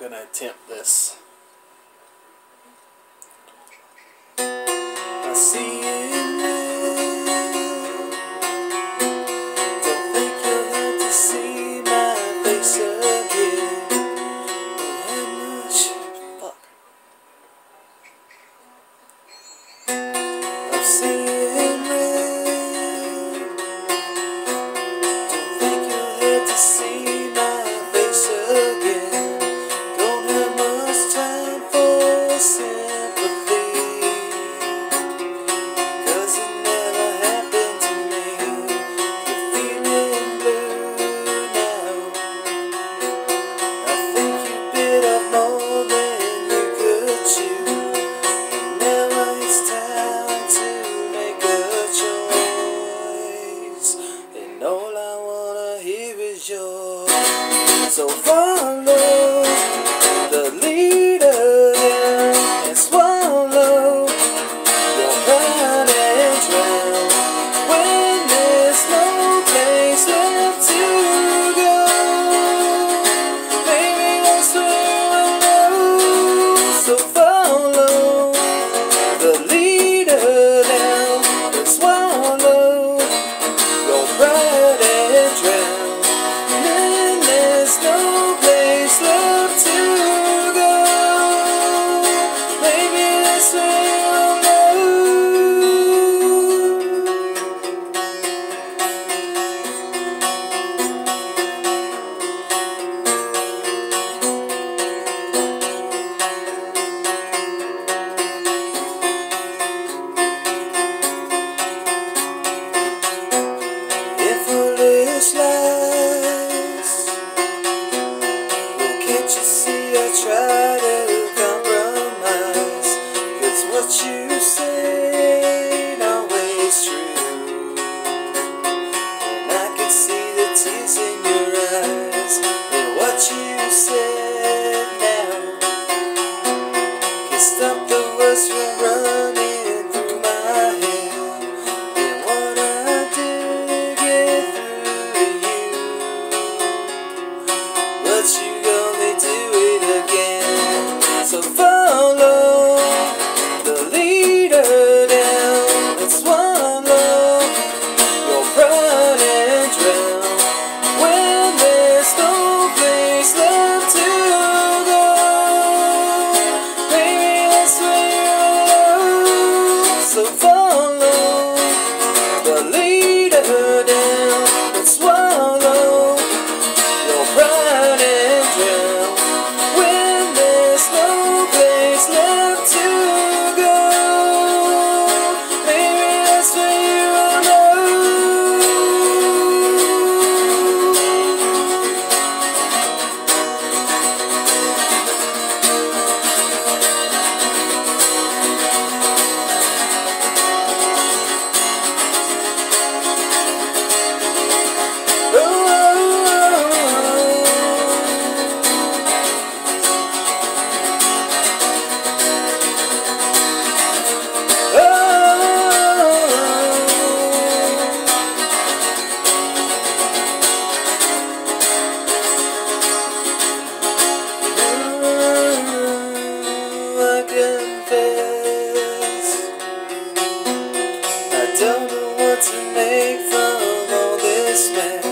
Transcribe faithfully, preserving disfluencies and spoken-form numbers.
gonna attempt this. I see in you. Don't think you'll have to see my face again. How much? Fuck. I'm seeing red. Don't think you'll have to see my face again. Don't have much time for sympathy, 'cause it never happened to me. You're feeling blue now. I think you bit off more than you could chew. And now it's time to make a choice, and all I wanna hear is yours. So follow the leader and swallow your pride and drown when there's no place left to go. Maybe that's where I know. So follow the leader now and swallow your pride and drown when there's no place left to go. Maybe that's where I'll know. If foolish lies, well, can't you see I try to compromise? 'Cause what you say ain't always true, and I can see the tears in your eyes. And what you said now can stop the words from running through my head. And what I do to get through to you, but you only do it again. So follow the leader down and swallow your pride and drown when there's no place left to go. Maybe that's where I'll know. So follow the leader down and swallow your pride and drown when there's no place left to go. Maybe that's where I'll know. I confess, I don't know what to make from all this mess.